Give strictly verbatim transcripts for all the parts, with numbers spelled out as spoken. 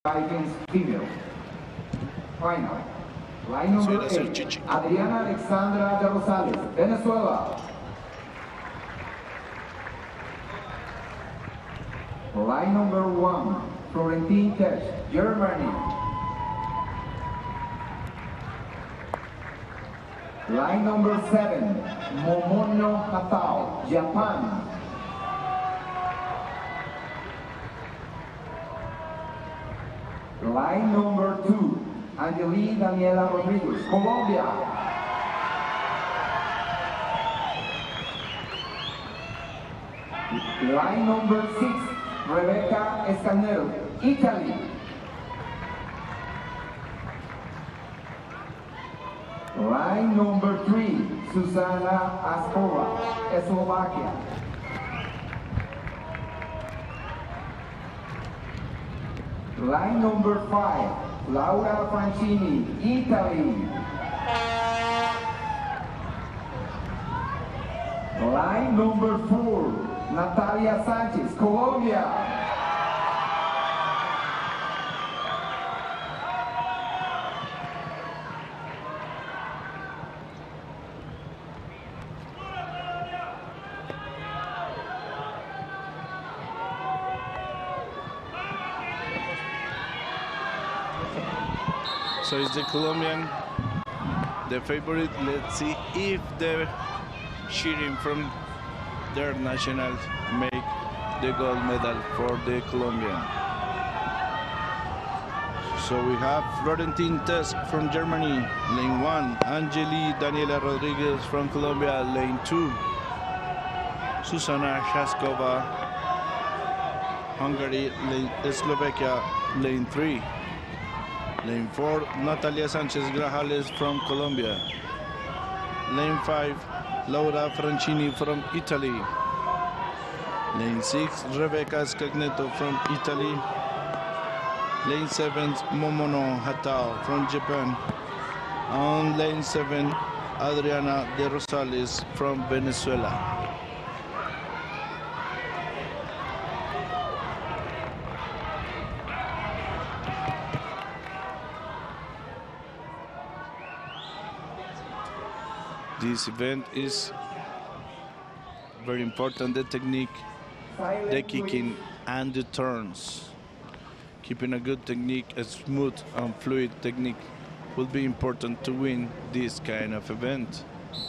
against female. Final. Line number eight, Adriana Alexandra de Rosales, Venezuela. Line number one, Florentine Tesch, Germany. Line number seven, Momono Hatao, Japan. Line number two, Angeli Daniela Rodriguez, Colombia. Line number six, Rebecca Escanel, Italy. Line number three, Susana Askova, Slovakia. Line number five, Laura Francini, Italy. Line number four, Natalia Sanchez, Colombia. So is the Colombian the favorite? Let's see if the cheering from their national make the gold medal for the Colombian. So we have Florentine Tesch from Germany, lane one. Angeli Daniela Rodriguez from Colombia, lane two. Susana Shaskova, Hungary, lane, Slovakia, lane three. Lane four, Natalia Sanchez Grajales from Colombia. Lane five, Laura Francini from Italy. Lane six, Rebecca Scagneto from Italy. Lane seven, Momono Hatao from Japan. On lane seven, Adriana de Rosales from Venezuela. This event is very important, the technique, the kicking and the turns. Keeping a good technique, a smooth and fluid technique will be important to win this kind of event.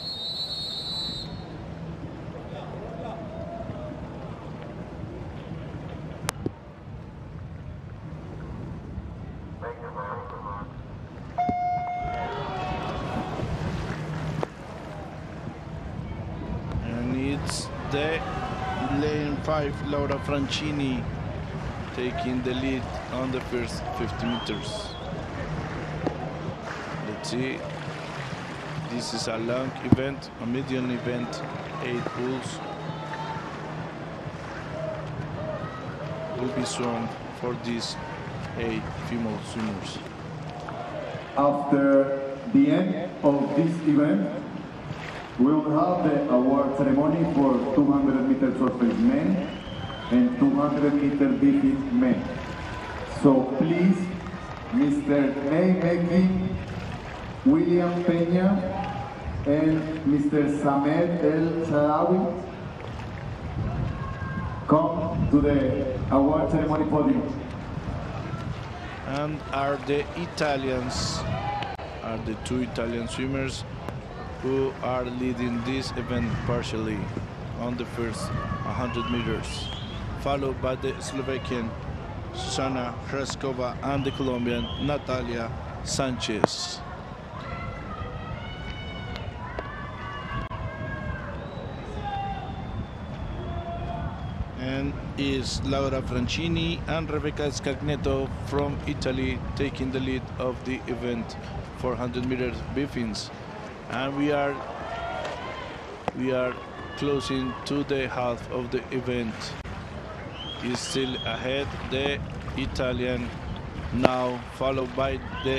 The lane five, Laura Francini, taking the lead on the first fifty meters. Let's see. This is a long event, a medium event, eight bulls will be swum for these eight female swimmers. After the end of this event, we will have the award ceremony for two hundred meter surface men and two hundred meter bifid men. So please, Mister Ney Mekki, William Peña, and Mister Samed El Shadawi, come to the award ceremony podium. And are the Italians, are the two Italian swimmers who are leading this event partially on the first one hundred meters, followed by the Slovakian Susana Hraskova and the Colombian Natalia Sanchez. And is Laura Francini and Rebecca Scagneto from Italy taking the lead of the event for one hundred meters bifins. And we are we are closing to the half of the event. Is still ahead the Italian, now followed by the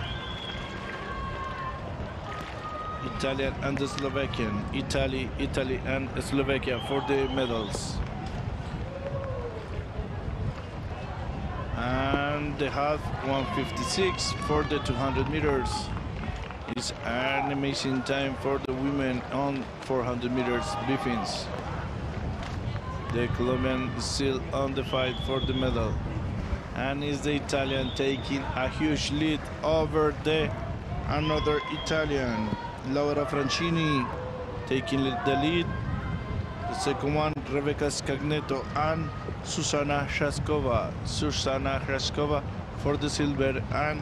Italian and the Slovakian. Italy, Italy and Slovakia for the medals. And and the half, one fifty-six for the two hundred meters. It's an amazing time for the women on four hundred meters B-fins. The Colombian is still on the fight for the medal, and is the Italian taking a huge lead over the another Italian, Laura Francini, taking the lead. The second one, Rebecca Scagneto and Susana Hraskova. Susana Hraskova for the silver and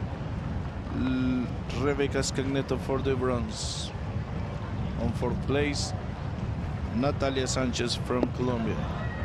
L Rebecca Scagneto for the bronze. On fourth place, Natalia Sanchez from Colombia.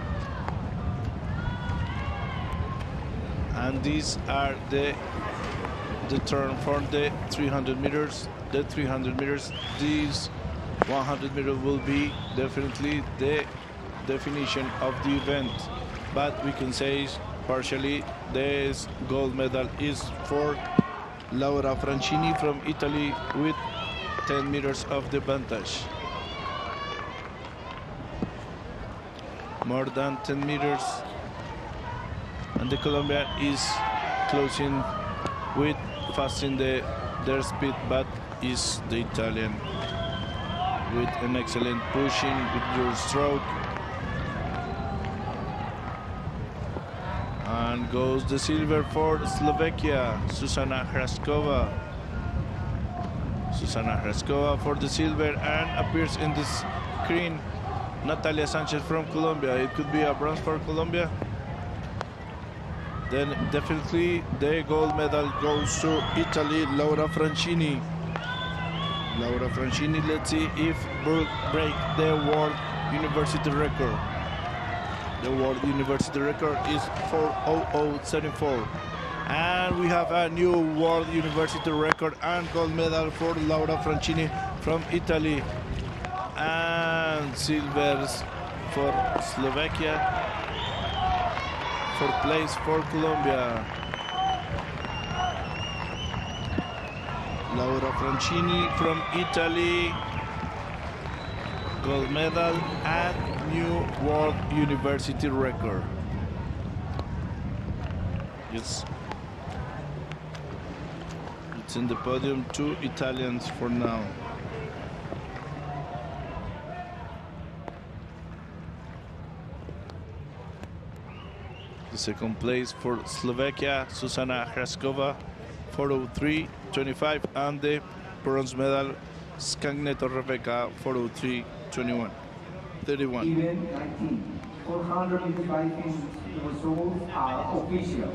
And these are the the turn for the three hundred meters. The three hundred meters, these one hundred meters will be definitely the definition of the event, but we can say partially this gold medal is for Laura Francini from Italy with ten meters of the advantage. More than ten meters, and the Colombian is closing with fasting the their speed, but is the Italian with an excellent pushing with your stroke. And goes the silver for Slovakia, Susana Hraskova. Susana Hraskova for the silver, and appears in the screen Natalia Sanchez from Colombia. It could be a bronze for Colombia. Then definitely the gold medal goes to Italy, Laura Francini. Laura Francini, let's see if will break the world university record. The world university record is four thousand seventy-four. And we have a new world university record and gold medal for Laura Francini from Italy. And silvers for Slovakia. Fourth place for Colombia. Laura Francini from Italy, gold medal and new world university record. Yes, it's in the podium, two Italians for now. The second place for Slovakia, Susana Hraskova, four oh three twenty-five, and the bronze medal, Scagneto Rebecca, four oh three twenty-one, thirty-one. Event nineteen, four hundred fifty-five the results are official.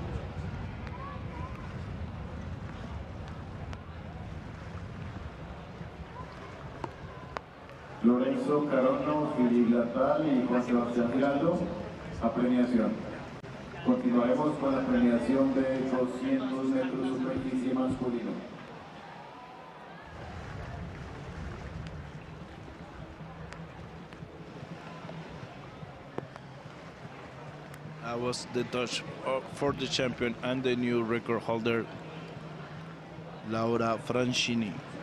Lorenzo Carono, Philippe Latal y Juan Sebastián Giraldo, a premiación. Continuaremos con la premiación de doscientos metros superficie masculino. That was the touch for the champion and the new record holder, Laura Francini.